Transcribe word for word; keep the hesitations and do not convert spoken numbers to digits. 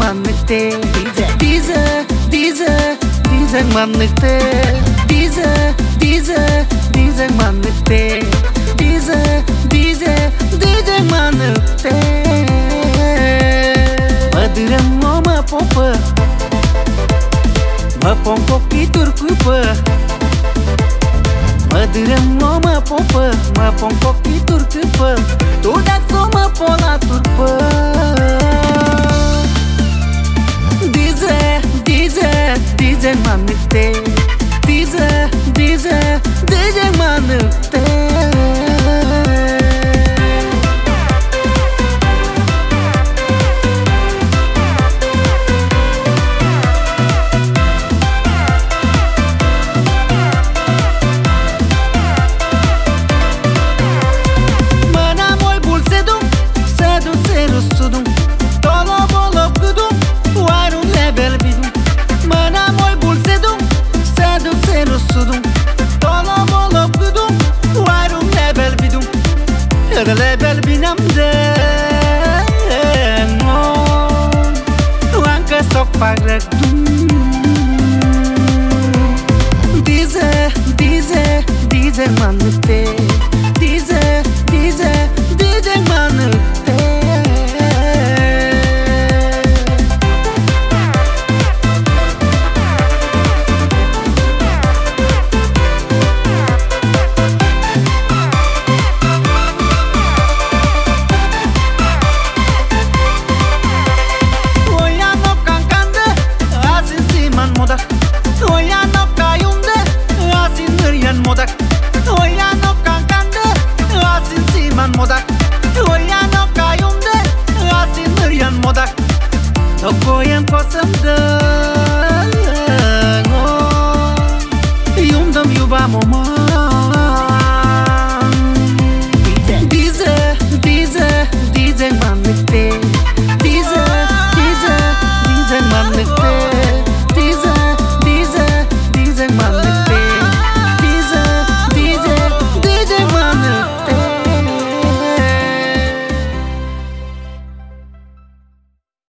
manıkte Dize, dize, dize manıkte Dize, dize, dize manıkte Dize, dize, dize manıkte Mădırăm o mă popă Mă pom cochii turcupă Mădırăm o mă popă Mă pom cochii turcupă Tu dați-o mă pola turpă Dize, dize, dize manıkte Dize, dize, dize manıkte Lebel binam de no Ancă s-o fac răgdum Dize, dize, dize manıkte